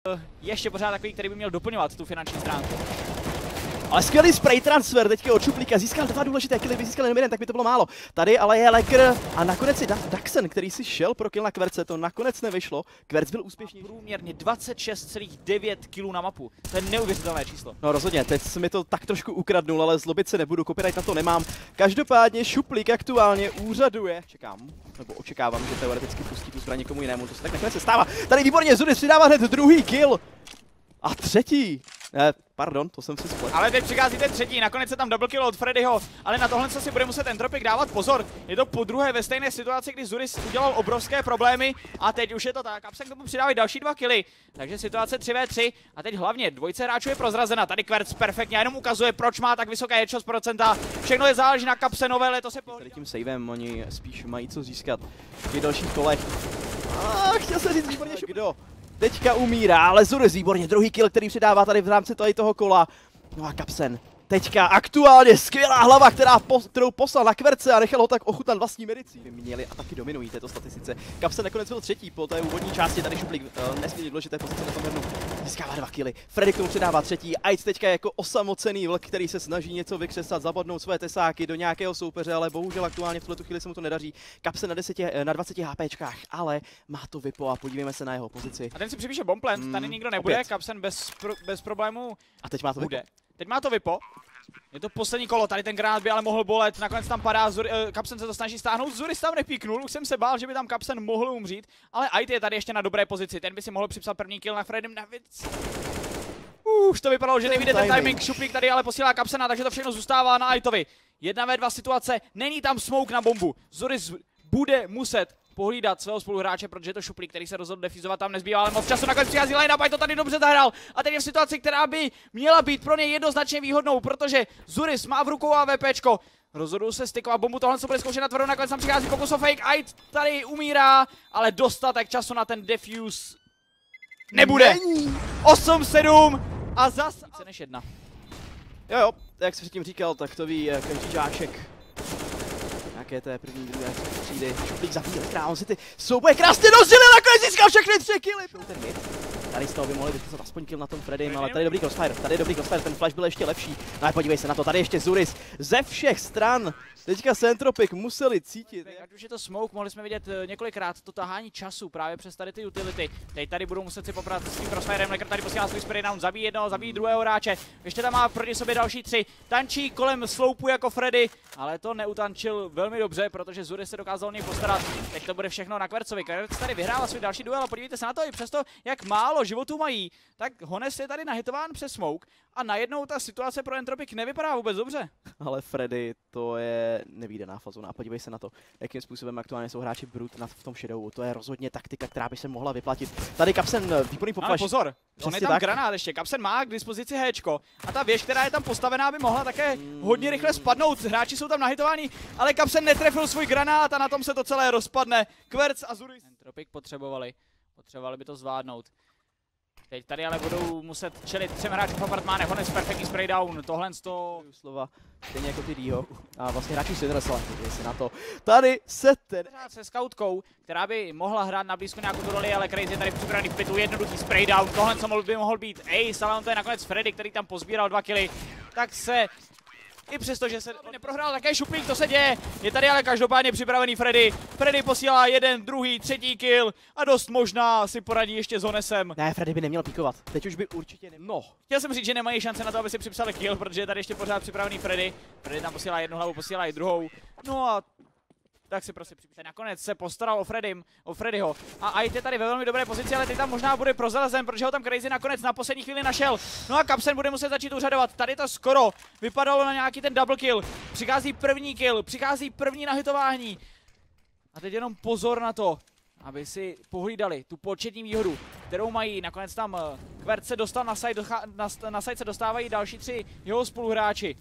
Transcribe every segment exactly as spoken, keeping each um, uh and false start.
ještě pořád takový, který by měl doplňovat tu finanční stránku. Ale skvělý spray transfer teďka od Šuplíka, získal dva důležité killy, by získal jenom jeden, tak by to bylo málo. Tady ale je Lekr a nakonec je Daxen, který si šel pro kill na Kverce, to nakonec nevyšlo. Kverc byl úspěšný. Průměrně dvacet šest celá devět kilů na mapu, to je neuvěřitelné číslo. No rozhodně, teď se mi to tak trošku ukradnul, ale zlobit se nebudu, copyright na to nemám. Každopádně Šuplík aktuálně úřaduje, čekám, nebo očekávám, že teoreticky pustí tu zbraň někomu jinému, to se tak nakonec se stává. Tady výborně Zudis přidává hned druhý kill. A třetí. Ne, pardon, to jsem si splet. Ale teď přichází ten třetí, nakonec se tam double kill od Freddyho, ale na tohle si bude muset Entropik dávat pozor. Je to podruhé ve stejné situaci, kdy Zudis udělal obrovské problémy a teď už je to tak. Kapsen k tomu přidávají další dva killy, takže situace tři ve tři a teď hlavně dvojce hráčů je prozrazena. Tady Kverc perfektně jenom ukazuje, proč má tak vysoké headshot procenta. Všechno je záleží na Kapsenové, ale to se pohlídá. Tady tím savem oni spíš mají co získat v těch dalších kolech. A chtěl se říct výborně kdo. Teďka umírá, ale Zudis výborně, druhý kill, který přidává tady v rámci tady toho kola. No a Kapsen. Teďka aktuálně skvělá hlava, která po, kterou poslal na Kverce a nechal ho tak ochutnat vlastní medicí. Měli a taky dominují této statistice. Kapsen nakonec byl třetí po té úvodní části, tady Šuplík uh, nesmírně důležité pozice na tom hernu. Získává dva killy. Freddy k tomu přidává třetí. Aitz teďka jako osamocený vlk, který se snaží něco vykřesat, zabodnout své tesáky do nějakého soupeře, ale bohužel aktuálně v tuhle chvíli se mu to nedaří. Kapsen na, deseti, na dvaceti HPčkách, ale má to Vipo a podívejme se na jeho pozici. A ten si připíše bombplant, mm, tady nikdo nebude, opět. Kapsen bez, pro, bez problémů a teď má to bude. Vipo. Teď má to Vipo. Je to poslední kolo, tady ten granát by ale mohl bolet, nakonec tam padá, Zuri, uh, Kapsen se to snaží stáhnout, Zudis tam nepíknul, už jsem se bál, že by tam Kapsen mohl umřít, ale Aitz je tady ještě na dobré pozici, ten by si mohl připsat první kill na Freddym navíc. Už to vypadalo, že nevíde ten timing, Šuplík tady ale posílá Kapsena, takže to všechno zůstává na Aitovi. Jedna ve dva situace, není tam smoke na bombu, Zudis bude muset pohlídat svého spoluhráče, protože je to Šuplík, který se rozhodl defizovat, tam nezbývá ale moc času, nakonec přichází line-up a to tady dobře zahrál. A teď je v situaci, která by měla být pro něj jednoznačně výhodnou, protože Zudis má v rukou AWPčko. Rozhodl se stykovat bombu, tohle se bude zkoušet na tvrdou, nakonec tam přichází pokus o fake, Aitz tady umírá, ale dostatek času na ten defuse nebude. osm sedm a zas více než jedna. Jo jo, jak jsem předtím říkal, tak to ví každý žáček. Nějaké té první, druhé třídy. Šuplík zabíjí elektrá, on si ty souboje krásně rozdělil, nakonec získal všechny tři killy. Ten mid. Tady z toho by mohli vypsat aspoň kill na tom Freddym, ale tady je dobrý crossfire, tady je dobrý crossfire, ten flash byl ještě lepší. No a podívej se na to, tady ještě Zudis ze všech stran. Teďka Entropik museli cítit. Ať už je to smoke, mohli jsme vidět několikrát to tahání času právě přes tady ty utility. Teď tady budou muset si poprat s tím crossfirem, Lekr tady posílá svůj spray down, zabíjí jednoho, zabíjí druhého hráče. Ještě tam má proti sobě další tři. Tančí kolem sloupu jako Freddy, ale to neutančil velmi dobře, protože Zudis se dokázal o něj postarat. Teď to bude všechno na Kvercovi. Kverc tady vyhrává svůj další duel a podívejte se na to, i přesto, jak málo životů mají, tak Hones je tady nahitován přes smoke a najednou ta situace pro Entropik nevypadá vůbec dobře. Ale Freddy, to je nevídaná fazona. Podívej se na to, jakým způsobem aktuálně jsou hráči brut v tom shadowu. To je rozhodně taktika, která by se mohla vyplatit. Tady Kapsen výborný poplaš. Ale pozor, on je tam tak. Granát ještě. Kapsen má k dispozici Hčko a ta věž, která je tam postavená, by mohla také mm. hodně rychle spadnout. Hráči jsou tam nahitováni, ale Kapsen netrefil svůj granát a na tom se to celé rozpadne. Kverc a Zudis. Entropik potřebovali, potřebovali by to zvládnout. Teď tady ale budou muset čelit třem hráčům v apartmánech, Hones perfektní spray down, tohle z toho slova, stejně jako ty Dio. A vlastně hráči si nedresla, si na to. Tady se ten se scoutkou, která by mohla hrát na blízko nějakou tu roli, ale Crazy je tady připravený v pitu, jednoduchý spray down, tohle co by mohl být Ace, ale on to je nakonec Freddy, který tam pozbíral dva killy, tak se i přesto, že se neprohrál také Šuplík, to se děje. Je tady ale každopádně připravený Freddy. Freddy posílá jeden, druhý, třetí kill a dost možná si poradí ještě s Honesem. Ne, Freddy by neměl píkovat. Teď už by určitě neměl. No. Chtěl jsem říct, že nemají šance na to, aby si připsali kill, protože je tady ještě pořád připravený Freddy. Freddy tam posílá jednu hlavu, posílá i druhou. No a tak si prostě připisat. Nakonec se postaral o Freddym, o Freddyho. A Aitz je tady ve velmi dobré pozici, ale teď tam možná bude prozrazen, protože ho tam Crazy nakonec na poslední chvíli našel. No a Kapsen bude muset začít úřadovat. Tady to skoro vypadalo na nějaký ten double kill. Přichází první kill, přichází první nahitování. A teď jenom pozor na to, aby si pohlídali tu početní výhodu, kterou mají. Nakonec tam Kverc se dostal na side, na, na side se dostávají další tři jeho spoluhráči.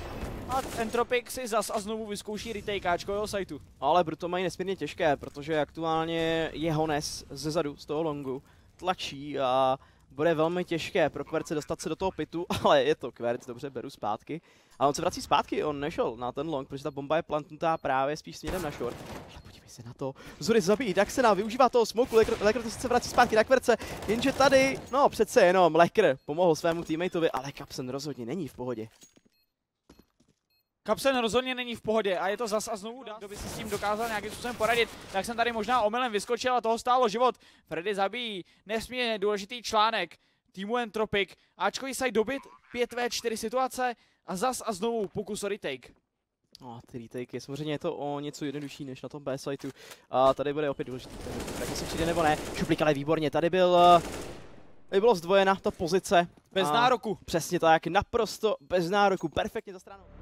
A Entropik si zas a znovu vyzkouší retakeáčko jeho sajtu. Ale to mají nesmírně těžké, protože aktuálně je Hones zezadu z toho longu tlačí a bude velmi těžké pro Kverce dostat se do toho pitu, ale je to Kverc, dobře, beru zpátky. Ale on se vrací zpátky, on nešel na ten long, protože ta bomba je plantnutá právě spíš směrem na short. Ale podívej se na to, Zuris zabíjí Daxena, využívá toho smoku, Lekr se vrací zpátky na Kverce, jenže tady, no přece jenom, Lekr pomohl svému teammateovi, ale Kapsen rozhodně není v pohodě. Kapsen rozhodně není v pohodě a je to zas a znovu dá, kdo by si s tím dokázal nějakým způsobem poradit. Tak jsem tady možná omylem vyskočil a toho stálo život. Freddy zabíjí nesmírně důležitý článek týmu Entropic. Ačkový side dobit, pět vé čtyři situace a zas a znovu pokus o retake. No, ty retake, samozřejmě je to o něco jednodušší než na tom B siteu. A tady bude opět důležitý, tak jestli přijde nebo ne. Šuplík ale výborně, tady byl... Tady bylo zdvojena ta pozice. Bez nároku. Přesně tak, naprosto bez nároku, perfektně za stranou.